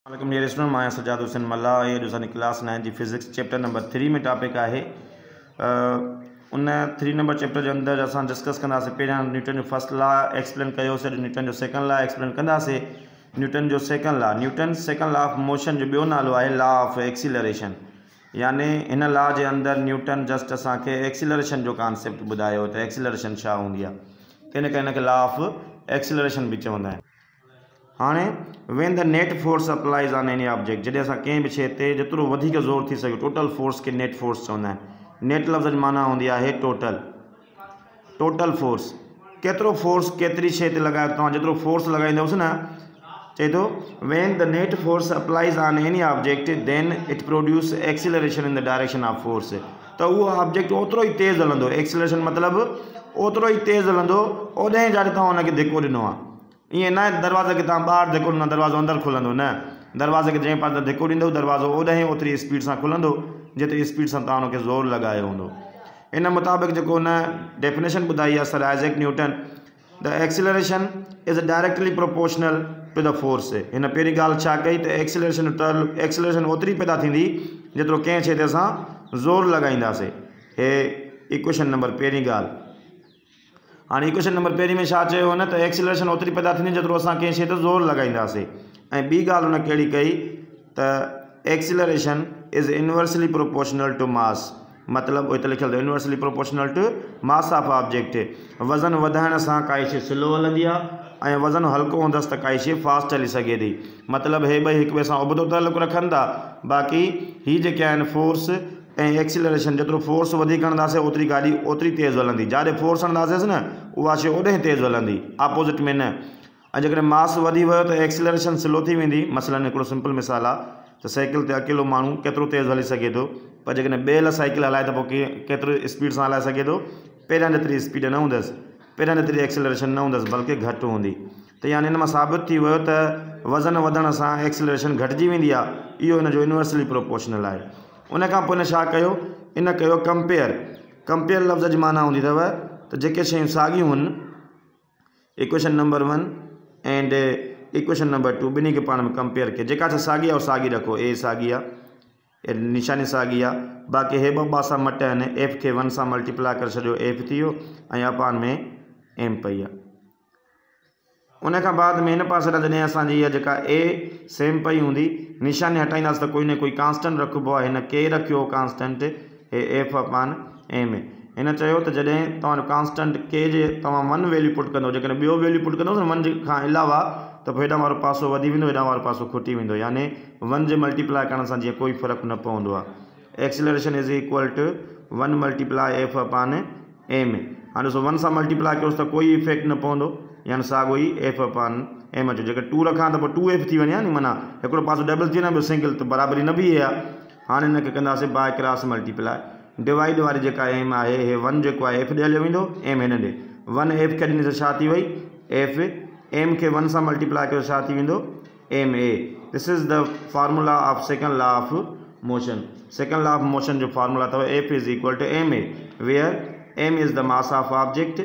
वालेकुम dear student, मैं सजाद हुसैन मल्ला। ये जो क्लास 9 जी फिज़िक्स चैप्टर नंबर 3 में टॉपिक है। उन 3 नंबर चैप्टर के अंदर असां डिस्कस कंदासीं। पहिरियां न्यूटन जो फर्स्ट लॉ एक्सप्लेन कयोसीं, न्यूटन जो सेकंड लॉ एक्सप्लेन कंदासीं। न्यूटन जो second law, Newton second law of motion जो ॿियो नालो आहे लॉ ऑफ एक्सीलरेशन। यानी इन लॉ के अंदर न्यूटन जस्ट असांखे एक्सीलरेशन जो कॉन्सेप्ट ॿुधायो त एक्सीलरेशन छा हूंदी आहे, त हिनखे लॉ ऑफ एक्सीलरेशन भी चवंदा आहिनि। हाँ, when the net force applies on any object, जैसे असां कंहिं बि शइ ते जेतिरो वधीक ज़ोर थी सके टोटल फोर्स के नेट फोर्स चवंदा आहिनि। नेट लफ़्ज़ जी माना हूंदी आहे टोटल फोर्स। केतिरो फोर्स केतिरी शइ ते लॻायो, तव्हां जेतिरो फोर्स लॻाईंदुसि न, चए थो when the net force applies on any object then it produce acceleration in the direction of force. तो उहो ऑब्जेक्ट ओतिरो ई तेज़ हलंदो, एक्सीलरेशन मतिलबु ओतिरो ई तेज़ हलंदो ओॾे जाॾे तव्हां हुनखे धिको ॾिनो आहे। ईअं न दरवाज़े खे तव्हां ॿाहिरि धिको ॾिनो, दरवाज़ो अंदरि खुलंदो न, दरवाज़े खे जंहिं पासे धिको ॾींदो दरवाज़ो ओॾे ओतिरी स्पीड सां खुलंदो जेतिरी स्पीड सां तव्हां हुनखे ज़ोर लॻायो हूंदो। इन मुताबिक़ जेको हुन डेफिनेशन ॿुधाई आहे sir Isaac Newton, the acceleration is directly proportional to the force. हिन पहिरीं ॻाल्हि छा कई त एक्सीलरेशन ओतिरी पैदा थींदी जेतिरो कंहिं शइ ते असां ज़ोर लॻाईंदासीं। हे इक्वेशन नंबर पहिरीं ॻाल्हि। हाँ, इक्वेशन नंबर पहिरीं में छा चयो न त एक्सीलरेशन ओतिरी पैदा थींदी जेतिरो असां कंहिं शइ ते ज़ोर लॻाईंदासीं। ऐं ॿी ॻाल्हि हुन कहिड़ी कई त acceleration is inversely proportional to mass, मतिलबु हिते लिखियलु अथव inversely proportional to mass of object. वज़न वधाइण सां काई शइ स्लो हलंदी आहे ऐं वज़न हल्को हूंदसि त काई शइ फास्ट हली सघे थी। मतिलबु हे ॿई हिक ॿिए सां उबतो तालुक़ु रखनि था। बाक़ी हीअ जेके आहिनि फोर्स ऐं एक्सीलरेशन, जेतिरो फोर्स वधीक हणंदासीं ओतिरी गाॾी ओतिरी तेज़ हलंदी, जाॾे फोर्स हणंदासीं न उहा शइ ओॾे तेज़ हलंदी, अपोज़िट में न। ऐं जेकॾहिं मास वधी वियो त एक्सीलरेशन स्लो थी वेंदी। मसलन हिकिड़ो सिंपल मिसाल आहे त साइकिल ते अकेलो माण्हू केतिरो तेज़ हली सघे थो, पर जेकॾहिं ॿिए हल साइकिल हलाए त पोइ केतिरो स्पीड सां हलाए सघे थो। पहिरियां जेतिरी स्पीड न हूंदसि, पहिरियां जेतिरी एक्सीलरेशन न हूंदसि, बल्कि घटि हूंदी। त यानी हिन मां साबित थी वियो त वज़न वधण सां एक्सीलरेशन घटिजी वेंदी आहे। इहो हिन जो इनवर्सली प्रोपोर्शनल आहे। उन खां पोइ हिन छा कयो, इन कयो कंपेयर लफ़्ज़ जी माना हूंदी अथव त जेके शयूं साॻियूं आहिनि, equation number 1 and equation number 2 ॿिन्ही खे पाण में कंपेयर कयो। जेका साॻी आहे उहा साॻी रखो, ए साॻी आहे, निशानी साॻी आहे, बाक़ी हे ॿ पासा मट आहिनि, एफ खे 1 सां मल्टीप्लाई करे छॾियो, एफ थी वियो ऐं अपान में एम पई आहे। उन खां बाद में हिन पासे जॾहिं असांजी इहा जेका ए सेम पई हूंदी, निशानी हटाईंदासीं त कोई न कोई कांस्टेंट रखिबो आहे। हिन के रखियो कांस्टेंट, हे एफ अपान एम। हिन चयो त जॾहिं तव्हां कांस्टेंट के जे तव्हां 1 वैल्यू पुट कंदो, जेकॾहिं ॿियो वैल्यू पुट कंदो न 1 खां अलावा, त पोइ हेॾां वारो पासो वधी वेंदो, हेॾां वारो पासो खुटी वेंदो। यानी 1 जे मल्टीप्लाई करण सां जीअं कोई फ़र्क़ु न पवंदो आहे। Acceleration is equal to 1 multiply F अपान एम। हाणे ॾिसो 1 सां मल्टीप्लाई कयोसि त कोई इफेक्ट न पवंदो, यानी साॻियो ई एफ अपान एम अचो। जेकर 2 रखां त पोइ 2f थी वञे नी, माना हिकिड़ो पासो डबल थी वञे ॿियो सिंगल, त बराबरी न बीहे आहे। हाणे हिनखे कंदासीं बाय क्रॉस मल्टीप्लाई। डिवाइड वारी जेका एम आहे, हे 1 जेको आहे एफ ॾे हलियो वेंदो, एम हिन ॾे। 1 एफ खे ॾिनी त छा थी वई, एफ। एम खे 1 सां मल्टीप्लाई कयो छा थी वेंदो, M A. This is the formula of second law of motion. Second law of motion जो फार्मूला अथव F is equal to M A, where M is the mass of object,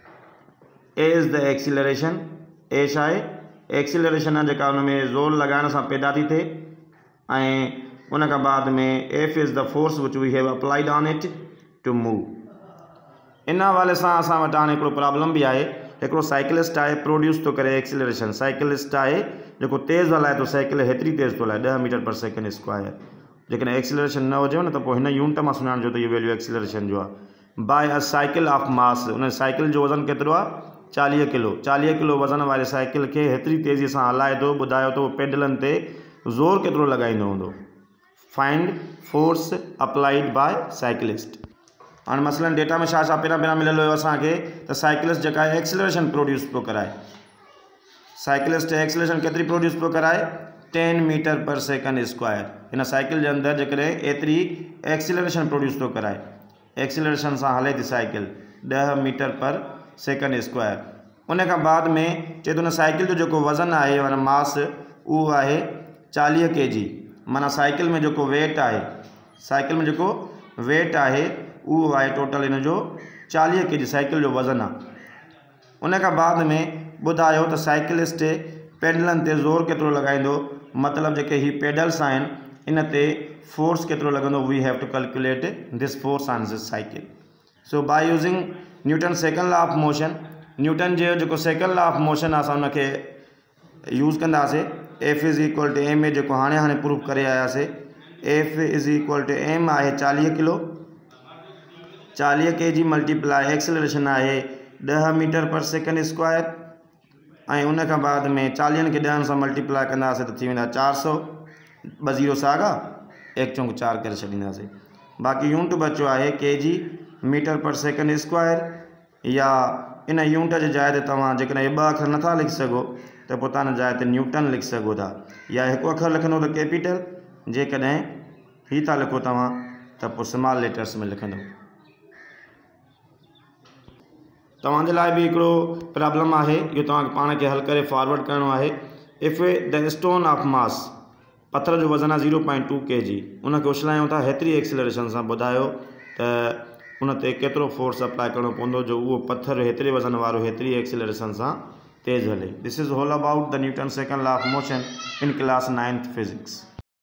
A is the acceleration. A छा आहे, acceleration आहे जेका हुन में ज़ोर लॻाइण सां पैदा थी थिए, ऐं उन खां बाद में F is the force which we have applied on it to move. इन हवाले सां असां वटि हाणे हिकिड़ो प्रॉब्लम बि आहे। हिकिड़ो साइकिलिस्ट आहे, प्रोड्यूस थो करे एक्सीलरेशन। साइकिलिस्ट आहे जेको तेज़ हलाए थो साइकिल, हेतिरी तेज़ थो हलाए 10 मीटर पर सेकेंड स्क्वायर। जेकॾहिं एक्सीलरेशन न हुजेव न त पोइ हिन यूनिट मां सुञाणिजो त इहो वैल्यू एक्सीलरेशन जो आहे। By a cycle of mass, उन साइकिल जो वज़न केतिरो आहे, 40 किलो। 40 किलो वज़न वारे साइकिल खे हेतिरी तेज़ीअ सां हलाए थो, ॿुधायो थो पेडलनि ते ज़ोर केतिरो लॻाईंदो हूंदो। Find force applied by cyclist. हाणे मसलन डेटा में छा छा पहिरियां मिलियल हुयो असांखे त साइकिलिस्ट जेका आहे एक्सीलरेशन प्रोड्यूस पियो कराए। साइकिलिस्ट एक्सीलरेशन केतिरी प्रोड्यूस पियो कराए, 10 मीटर पर सेकेंड स्क्वायर। हिन साइकिल जे अंदरि जेकॾहिं एतिरी एक्सीलरेशन प्रोड्यूस थो कराए, एक्सीलरेशन सां हले थी cycle 10 metre per second square. उन खां बाद में चए थो न साइकिल जो जेको वज़न आहे माना मास, उहो आहे 40 kg। माना साइकिल में जेको वेट आहे, साइकिल में जेको वेट आहे उहो आहे टोटल हिन जो 40 kg साइकिल जो वज़न आहे। उन खां बाद में ॿुधायो त साइकिलिस्ट पेडलनि ते ज़ोर केतिरो लॻाईंदो, मतलब जेके ही पेडल्स आहिनि इन ते फोर्स केतिरो लॻंदो, we have to calculate this force on this cycle. So by using Newton second law of motion, Newton जो जेको सेकंड लॉ ऑफ मोशन आहे असां उनखे यूज़ कंदासीं। F is equal to M A जेको हाणे प्रूफ करे आयासीं। F is equal to M आहे 40 किलो, 40 kg मल्टीप्लाई एक्सेलरेशन आहे 10 मीटर पर सेकेंड स्क्वायर, ऐं उन खां बाद में 40 खे 10 सां मल्टीप्लाई कंदासीं त थी वेंदा 400, 2 0 साॻा 1 चौंक 4 करे छॾींदासीं। बाक़ी यूनिट बचो आहे kg metre per second square, या इन यूनिट जे जाइ ते तव्हां जेकॾहिं 2 अखर नथा लिखी सघो त पोइ तव्हां जाइ ते न्यूटन लिखी सघो था, या 1 अखर लिखंदो त कैपिटल, जेकॾहिं ही था लिखो तव्हां त पोइ स्मॉल लेटर्स में लिखंदो। तव्हांजे लाइ बि हिकिड़ो प्रॉब्लम आहे, इहो तव्हांखे पाण खे हल करे फॉरवर्ड करिणो आहे। If the stone of mass, पत्थर जो वज़न आहे 0.2 kg, उनखे उछलायूं था हेतिरी एक्सेलरेशन सां, ॿुधायो त उन ते केतिरो फोर्स अप्लाई करिणो पवंदो जो उहो पत्थर हेतिरे वज़न वारो हेतिरी एक्सेलरेशन सां तेज़ हले। This is all about the Newton second law of motion in class 9th physics.